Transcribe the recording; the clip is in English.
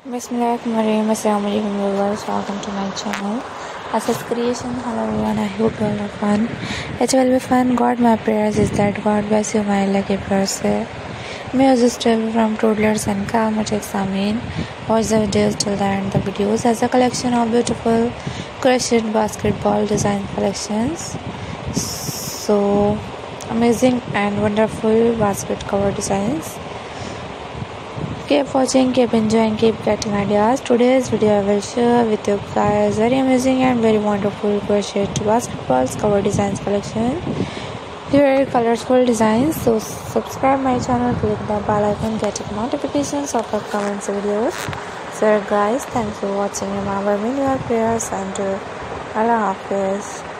Bismillahirrahmanirrahim. Assalamualaikum viewers. Welcome to my channel. Asas Creation. Hello everyone. I hope you all have fun. It will be fun. God, my prayers is that God bless you, my lucky person. May you just travel from toddlers and calmatics. Amen. Watch the videos till the end. The videos has a collection of beautiful crochet basketball design collections. So amazing and wonderful basket cover designs. Keep watching, keep enjoying, keep getting ideas. Today's video I will share with you guys very amazing and very wonderful crochet basketballs cover designs collection. Here are colorful designs. So subscribe my channel, click the bell icon, getting notifications of upcoming videos. So guys, thanks for watching. Remember me in your prayers and Allah Hafiz.